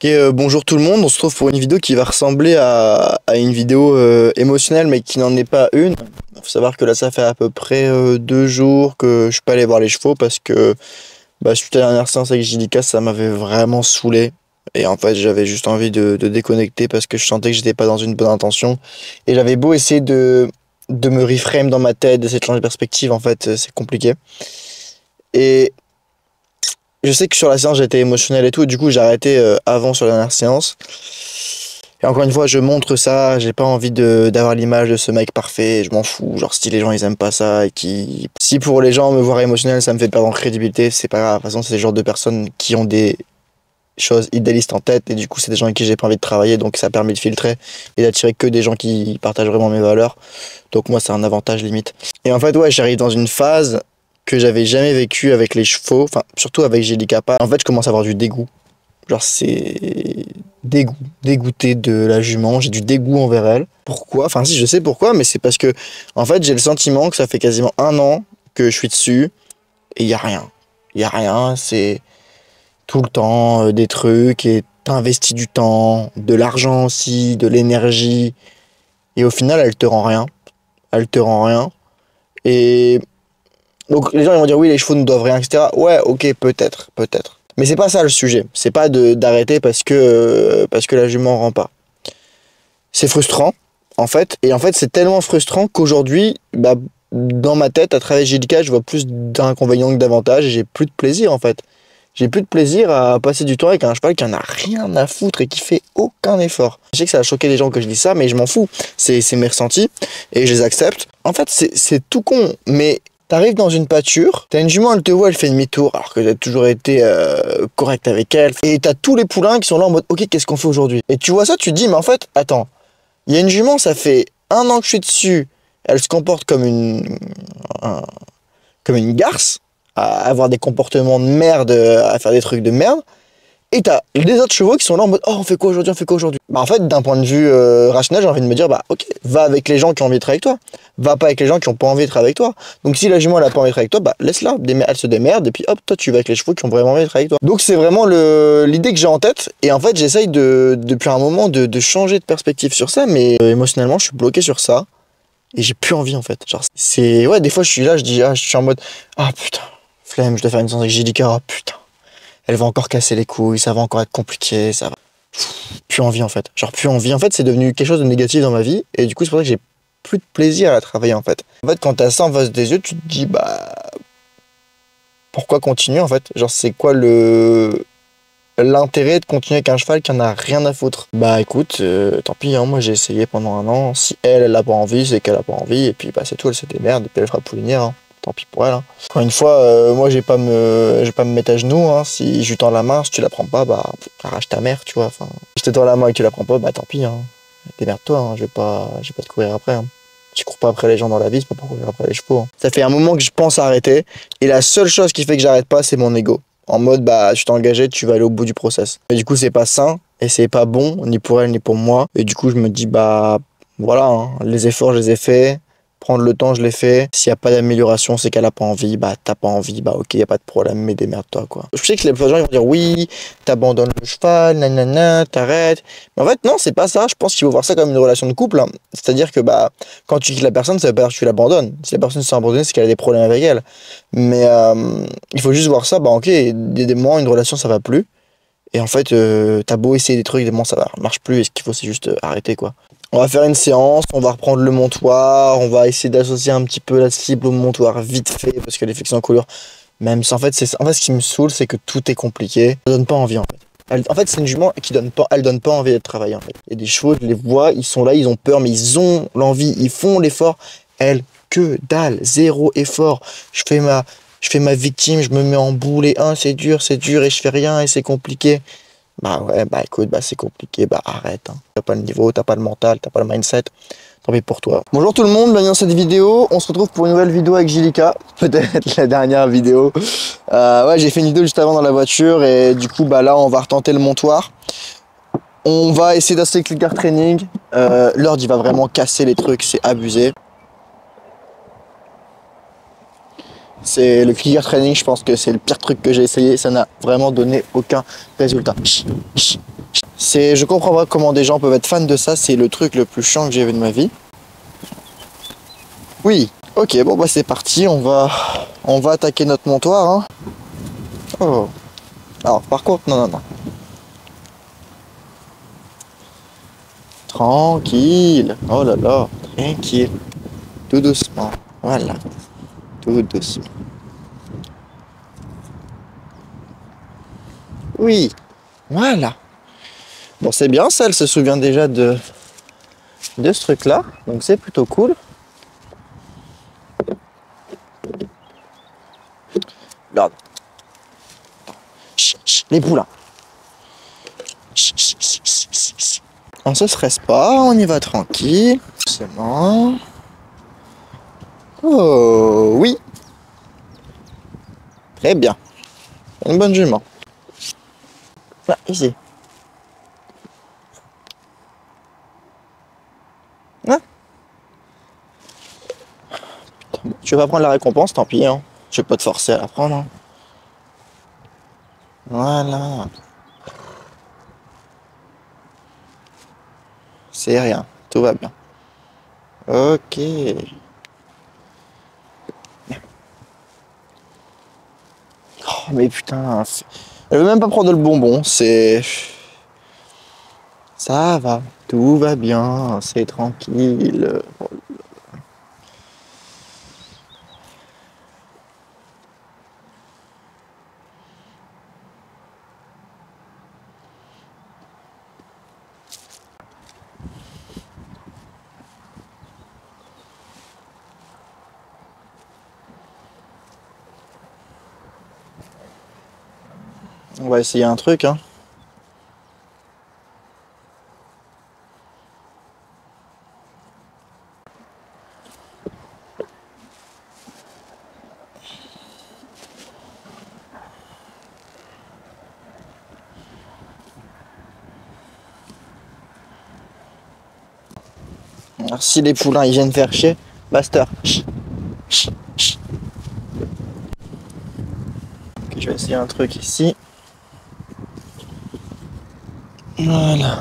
Bonjour tout le monde, on se retrouve pour une vidéo qui va ressembler à une vidéo émotionnelle mais qui n'en est pas une. Il faut savoir que là ça fait à peu près 2 jours que je suis pas allé voir les chevaux parce que suite à la dernière séance avec JDK ça m'avait vraiment saoulé. Et en fait j'avais juste envie de déconnecter parce que je sentais que j'étais pas dans une bonne intention. Et j'avais beau essayer de me reframe dans ma tête, d'essayer de changer de perspective, en fait c'est compliqué. Et je sais que sur la séance j'étais émotionnel et tout, et du coup j'ai arrêté avant sur la dernière séance. Et encore une fois, je montre ça, j'ai pas envie d'avoir l'image de ce mec parfait, je m'en fous. Genre si les gens ils aiment pas ça et si pour les gens me voir émotionnel ça me fait perdre en crédibilité, c'est pas grave. De toute façon, c'est le genre de personnes qui ont des choses idéalistes en tête, et du coup c'est des gens avec qui j'ai pas envie de travailler, donc ça permet de filtrer et d'attirer que des gens qui partagent vraiment mes valeurs. Donc moi c'est un avantage limite. Et en fait ouais, j'arrive dans une phase que j'avais jamais vécu avec les chevaux, enfin surtout avec Gélie Capa. En fait je commence à avoir du dégoût. Genre c'est dégoûté de la jument, j'ai du dégoût envers elle. Pourquoi? Enfin si, je sais pourquoi, mais c'est parce que en fait j'ai le sentiment que ça fait quasiment 1 an que je suis dessus et il y a rien. Il y a rien, c'est tout le temps des trucs, et t'investis du temps, de l'argent aussi, de l'énergie, et au final elle te rend rien. Elle te rend rien. Et donc les gens ils vont dire oui, les chevaux ne doivent rien, etc. Ouais, ok, peut-être. Mais c'est pas ça le sujet. C'est pas d'arrêter parce que la jument rend pas. C'est frustrant, en fait. Et en fait, c'est tellement frustrant qu'aujourd'hui, dans ma tête, à travers JDK, je vois plus d'inconvénients que d'avantages, et j'ai plus de plaisir, en fait. J'ai plus de plaisir à passer du temps avec un cheval qui en a rien à foutre et qui fait aucun effort. Je sais que ça va choquer les gens que je dis ça, mais je m'en fous. C'est mes ressentis et je les accepte. En fait, c'est tout con, mais t'arrives dans une pâture, t'as une jument, elle te voit, elle fait demi-tour, alors que t'as toujours été correct avec elle. Et t'as tous les poulains qui sont là en mode, ok, qu'est-ce qu'on fait aujourd'hui? Et tu vois ça, tu te dis, mais en fait, attends, il y a une jument, ça fait 1 an que je suis dessus, elle se comporte comme une garce, à avoir des comportements de merde, à faire des trucs de merde. Et t'as les autres chevaux qui sont là en mode, oh, on fait quoi aujourd'hui? En fait, d'un point de vue rationnel, j'ai envie de me dire, ok, va avec les gens qui ont envie d'être avec toi. Va pas avec les gens qui ont pas envie d'être avec toi. Donc si la jument elle a pas envie d'être avec toi, laisse-la, elle se démerde, et puis hop, toi tu vas avec les chevaux qui ont vraiment envie d'être avec toi. Donc c'est vraiment l'idée que j'ai en tête, et en fait j'essaye depuis un moment de changer de perspective sur ça, mais émotionnellement je suis bloqué sur ça, et j'ai plus envie en fait. Genre ouais, des fois je suis là, je suis en mode, ah putain, flemme, je dois faire une séance avec JDK, oh putain. Elle va encore casser les couilles, ça va encore être compliqué, ça va. Plus envie en fait. Genre plus envie. En fait, c'est devenu quelque chose de négatif dans ma vie. Et du coup, c'est pour ça que j'ai plus de plaisir à la travailler en fait. En fait, quand t'as ça en face des yeux, tu te dis, pourquoi continuer en fait? Genre, c'est quoi l'intérêt de continuer avec un cheval qui en a rien à foutre? Écoute, tant pis, hein, moi j'ai essayé pendant 1 an. Si elle a pas envie, c'est qu'elle a pas envie. Et puis c'est tout, elle se démerde. Et puis elle fera poulinière. Hein. Tant pis pour elle. Hein. Encore une fois, moi je vais pas me mettre à genoux. Hein. Si je lui tends la main, si tu la prends pas, arrache ta mère, tu vois. Enfin, je te tends la main et que tu la prends pas, tant pis. Hein. Démerde-toi. Hein. Je vais pas te courir après. Hein. Tu cours pas après les gens dans la vie, c'est pas pour courir après les chevaux. Hein. Ça fait un moment que je pense arrêter, et la seule chose qui fait que j'arrête pas, c'est mon ego. En mode, tu t'es engagé, tu vas aller au bout du process. Mais du coup, c'est pas sain et c'est pas bon, ni pour elle ni pour moi. Et du coup, je me dis, voilà, hein, les efforts, je les ai faits. Prendre le temps, je l'ai fait. S'il n'y a pas d'amélioration, c'est qu'elle a pas envie. T'as pas envie, ok, y a pas de problème, mais démerde-toi, quoi. Je sais que les gens ils vont dire oui, t'abandonnes le cheval, nanana, t'arrêtes. Mais en fait, non, c'est pas ça. Je pense qu'il faut voir ça comme une relation de couple. Hein. C'est-à-dire que, quand tu quittes la personne, ça veut pas dire que tu l'abandonnes. Si la personne s'est abandonnée, c'est qu'elle a des problèmes avec elle. Mais il faut juste voir ça, ok, des moments, une relation, ça va plus. Et en fait, t'as beau essayer des trucs, des moments, ça marche plus. Et ce qu'il faut, c'est juste arrêter, quoi. On va faire une séance, on va reprendre le montoir, on va essayer d'associer un petit peu la cible au montoir vite fait, parce que les fixes en couleur, même si en fait, ce qui me saoule, c'est que tout est compliqué. Ça donne pas envie, en fait. En fait, c'est une jument qui donne pas envie d'être travaillée, en fait. Il y a des chevaux, je les vois, ils sont là, ils ont peur, mais ils ont l'envie, ils font l'effort. Elle, que dalle, zéro effort. Je fais ma victime, je me mets en boule, et c'est dur, et je fais rien, et c'est compliqué. Ouais, écoute, c'est compliqué, arrête. Hein. T'as pas le niveau, t'as pas le mental, t'as pas le mindset. Tant pis pour toi. Bonjour tout le monde, bienvenue dans cette vidéo. On se retrouve pour une nouvelle vidéo avec JDK. Peut-être la dernière vidéo. Ouais, j'ai fait une vidéo juste avant dans la voiture, et du coup, là, on va retenter le montoir. On va essayer d'associer le clicker training. Lord, il va vraiment casser les trucs, c'est abusé. C'est le clicker training, je pense que c'est le pire truc que j'ai essayé, ça n'a vraiment donné aucun résultat. Je comprends pas comment des gens peuvent être fans de ça, c'est le truc le plus chiant que j'ai vu de ma vie. Oui, ok, bon bah c'est parti, on va attaquer notre montoir. Hein. Oh. Alors par contre, non. Tranquille, oh là là, tranquille. Tout doucement, voilà, tout doucement. Oui, voilà. Bon, c'est bien, ça, elle se souvient déjà de ce truc-là, donc c'est plutôt cool. Regarde. Chut, chut, les poulains. Chut, chut, chut, chut, chut. On se stresse pas, on y va tranquille. C'est bon. Oh, oui. Très bien. Une bonne jument. Là, ici. Ah. Putain, tu vas pas prendre la récompense, tant pis. Hein. Je vais pas te forcer à la prendre. Hein. Voilà. C'est rien. Tout va bien. Ok. Oh, mais putain. Elle veut même pas prendre le bonbon. C'est... Ça va. Tout va bien. C'est tranquille. On va essayer un truc, hein. Alors si les poulains ils viennent faire chier, Master. Ok, je vais essayer un truc ici. Voilà.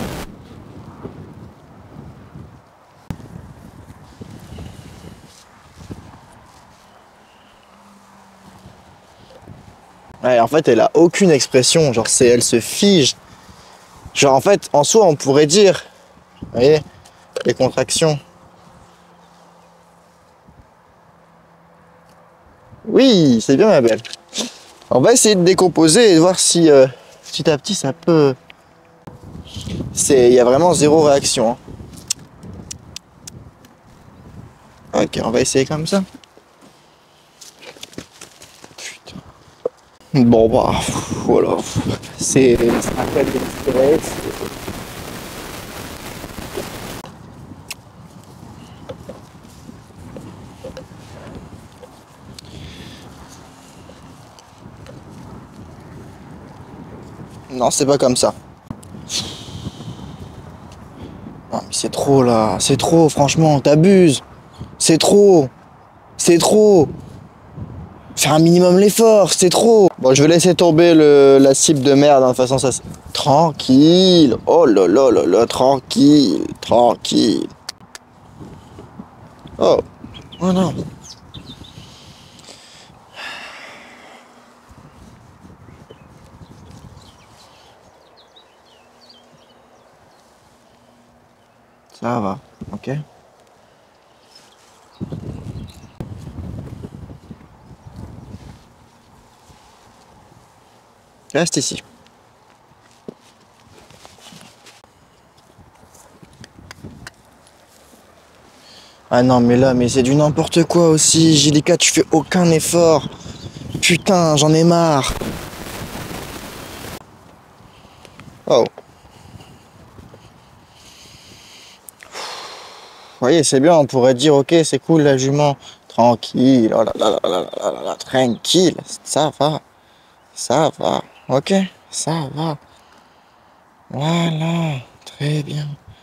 Ouais, en fait, elle a aucune expression. Genre, elle se fige. Genre, en fait, en soi, on pourrait dire, vous voyez, les contractions. Oui, c'est bien, ma belle. On va essayer de décomposer et de voir si petit à petit ça peut. Il y a vraiment zéro réaction. Hein. Ok, on va essayer comme ça. Putain. Bon bah voilà. C'est un cas de stress. Non, c'est pas comme ça. Non, mais c'est trop là, c'est trop, franchement, t'abuses. C'est trop, c'est trop. Faire un minimum l'effort, c'est trop. Bon, je vais laisser tomber la cible de merde, hein. De toute façon, ça. Tranquille. Oh là là là là, tranquille, tranquille. Oh, oh non. Ça va, ok. Reste ici. Ah non, mais là, mais c'est du n'importe quoi aussi. Jilika, tu fais aucun effort. Putain, j'en ai marre. Oh. Vous voyez, c'est bien, on pourrait dire, ok, c'est cool la jument. Tranquille, oh là là là là là là là, tranquille, ça va, ok, ça va. Voilà, très bien.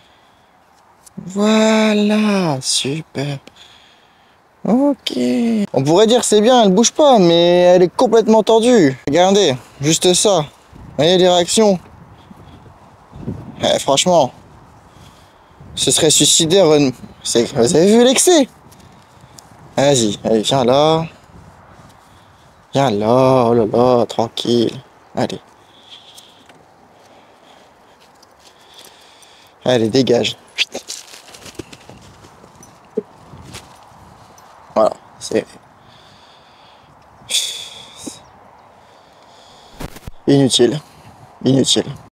Voilà, super. Ok. On pourrait dire c'est bien, elle bouge pas, mais elle est complètement tordue. Regardez, juste ça. Vous voyez les réactions? Franchement, ce serait suicidaire. Vous avez vu l'excès? Vas-y, allez, viens là. Viens là, oh là là, tranquille. Allez. Allez, dégage. Voilà, c'est inutile. Inutile.